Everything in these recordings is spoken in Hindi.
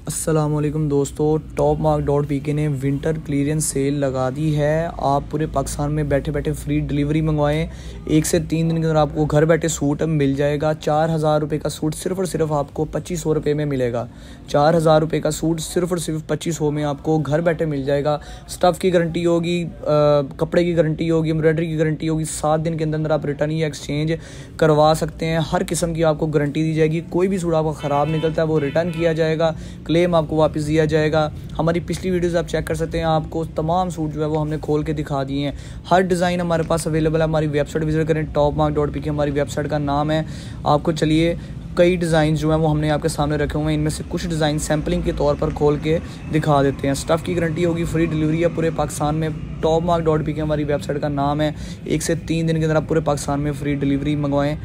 अस्सलामुअलैकुम दोस्तों, टॉप मार्क डॉट पीके ने विंटर क्लियरेंस सेल लगा दी है। आप पूरे पाकिस्तान में बैठे बैठे फ्री डिलीवरी मंगवाएं। 1 से 3 दिन के अंदर आपको घर बैठे सूट मिल जाएगा। 4,000 रुपये का सूट सिर्फ और सिर्फ आपको 2500 रुपये में मिलेगा। 4,000 रुपये का सूट सिर्फ और सिर्फ 2500 में आपको घर बैठे मिल जाएगा। स्टफ़ की गारंटी होगी, कपड़े की गारंटी होगी, एम्ब्रॉयडरी की गारंटी होगी। 7 दिन के अंदर आप रिटर्न या एक्सचेंज करवा सकते हैं। हर किस्म की आपको गारंटी दी जाएगी। कोई भी सूट आपका ख़राब निकलता है वो रिटर्न किया जाएगा, क्लेम आपको वापस दिया जाएगा। हमारी पिछली वीडियोस आप चेक कर सकते हैं। आपको तमाम सूट जो है वो हमने खोल के दिखा दिए हैं। हर डिज़ाइन हमारे पास अवेलेबल है। हमारी वेबसाइट विजिट करें, topmark.pk हमारी वेबसाइट का नाम है। आपको चलिए कई डिज़ाइन जो हैं वो हमने आपके सामने रखे हुए हैं। इनमें से कुछ डिज़ाइन सैम्पलिंग के तौर पर खोल के दिखा देते हैं। स्टफ़ की गारंटी होगी, फ्री डिलीवरी है पूरे पाकिस्तान में। topmark.pk हमारी वेबसाइट का नाम है। 1 से 3 दिन के अंदर आप पूरे पाकिस्तान में फ्री डिलीवरी मंगवाएं।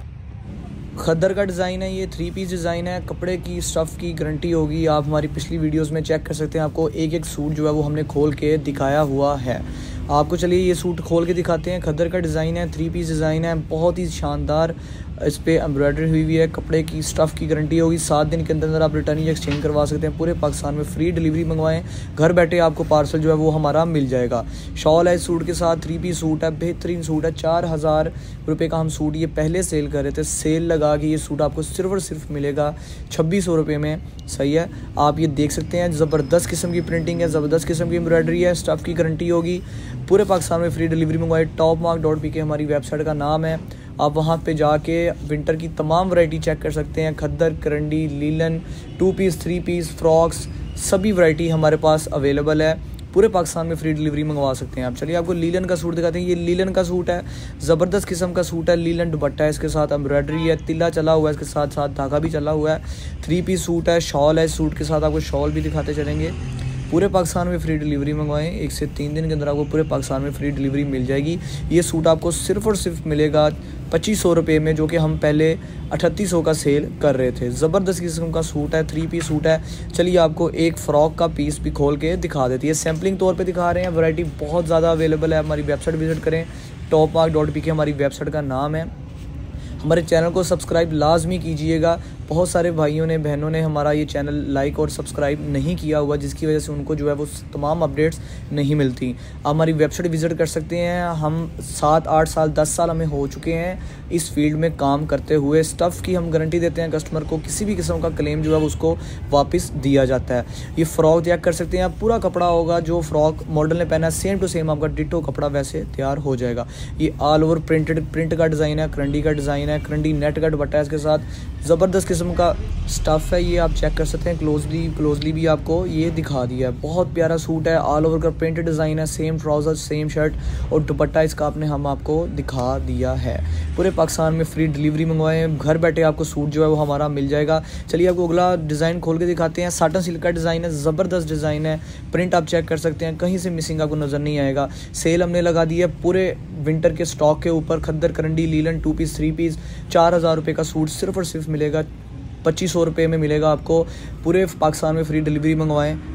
खद्दर का डिज़ाइन है, ये 3 पीस डिज़ाइन है। कपड़े की स्टफ़ की गारंटी होगी। आप हमारी पिछली वीडियोस में चेक कर सकते हैं। आपको एक एक सूट जो है वो हमने खोल के दिखाया हुआ है। आपको चलिए ये सूट खोल के दिखाते हैं। खद्दर का डिज़ाइन है, 3 पीस डिज़ाइन है, बहुत ही शानदार। इस पर एम्ब्रॉयडरी हुई हुई है। कपड़े की स्टफ़ की गारंटी होगी। 7 दिन के अंदर आप रिटर्न या एक्सचेंज करवा सकते हैं। पूरे पाकिस्तान में फ्री डिलीवरी मंगवाएं, घर बैठे आपको पार्सल जो है वो हमारा मिल जाएगा। शॉल है सूट के साथ, 3 पीस सूट है, बेहतरीन सूट है। 4,000 रुपये का हम सूट ये पहले सेल कर रहे थे। सेल लगा के ये सूट आपको सिर्फ और सिर्फ मिलेगा 2600 रुपये में। सही है, आप ये देख सकते हैं। ज़बरदस्त किस्म की प्रिंटिंग है, ज़बरदस्त किस्म की एम्ब्रॉयडरी है। स्टफ़ की गारंटी होगी। पूरे पाकिस्तान में फ्री डिलीवरी मंगवाए। topmark.pk हमारी वेबसाइट का नाम है। आप वहाँ पे जाके विंटर की तमाम वैरायटी चेक कर सकते हैं। Khaddar, karandi, linen, 2 piece, 3 piece, frocks, सभी वैरायटी हमारे पास अवेलेबल है। पूरे पाकिस्तान में फ्री डिलीवरी मंगवा सकते हैं आप। चलिए आपको लीलन का सूट दिखाते हैं। ये लीलन का सूट है, ज़बरदस्त किस्म का सूट है। लीलन दुपट्टा है, इसके साथ एम्ब्रॉयडरी है, तिल्ला चला हुआ है, इसके साथ साथ धागा भी चला हुआ है। 3 पीस सूट है। शॉल है, सूट के साथ आपको शॉल भी दिखाते चलेंगे। पूरे पाकिस्तान में फ्री डिलीवरी मंगवाएं। 1 से 3 दिन के अंदर आपको पूरे पाकिस्तान में फ्री डिलीवरी मिल जाएगी। ये सूट आपको सिर्फ और सिर्फ मिलेगा 2500 रुपये में, जो कि हम पहले 3800 का सेल कर रहे थे। ज़बरदस्त किस्म का सूट है, 3 पीस सूट है। चलिए आपको एक फ़्रॉक का पीस भी खोल के दिखा देती है। सैम्पलिंग तौर पे दिखा रहे हैं। वैरायटी बहुत ज़्यादा अवेलेबल है। हमारी वेबसाइट विजिट करें, topmark.pk हमारी वेबसाइट का नाम है। हमारे चैनल को सब्सक्राइब लाजमी कीजिएगा। बहुत सारे भाइयों ने, बहनों ने हमारा ये चैनल लाइक और सब्सक्राइब नहीं किया हुआ, जिसकी वजह से उनको जो है वो तमाम अपडेट्स नहीं मिलती। आप हमारी वेबसाइट विज़िट कर सकते हैं। हम 7, 8 साल, 10 साल हमें हो चुके हैं इस फील्ड में काम करते हुए। स्टफ़ की हम गारंटी देते हैं कस्टमर को। किसी भी किस्म का क्लेम जो है उसको वापस दिया जाता है। ये फ़्रॉक चेक कर सकते हैं आप। पूरा कपड़ा होगा, जो फ़्रॉक मॉडल ने पहना है सेम टू सेम आपका डिटो कपड़ा वैसे तैयार हो जाएगा। ये ऑल ओवर प्रिंट का डिज़ाइन है, करंडी का डिज़ाइन है, करंडी नेट का दुपट्टा है, इसके साथ ज़बरदस्त किस्म का स्टफ़ है। ये आप चेक कर सकते हैं। क्लोजली भी आपको ये दिखा दिया है। बहुत प्यारा सूट है, ऑल ओवर का प्रिंट डिज़ाइन है। सेम ट्राउज़र, सेम शर्ट और दुपट्टा इसका हम आपको दिखा दिया है। पूरे पाकिस्तान में फ्री डिलीवरी मंगवाएं, घर बैठे आपको सूट जो है वो हमारा मिल जाएगा। चलिए आपको अगला डिज़ाइन खोल के दिखाते हैं। साटन सिल्क का डिज़ाइन है, ज़बरदस्त डिज़ाइन है। प्रिंट आप चेक कर सकते हैं, कहीं से मिसिंग आपको नज़र नहीं आएगा। सेल हमने लगा दी है पूरे विंटर के स्टॉक के ऊपर। Khaddar, karandi, linen, 2 piece, 3 piece, 4,000 रुपये का सूट सिर्फ और सिर्फ मिलेगा 2500 रुपये में मिलेगा आपको। पूरे पाकिस्तान में फ्री डिलीवरी मंगवाएं।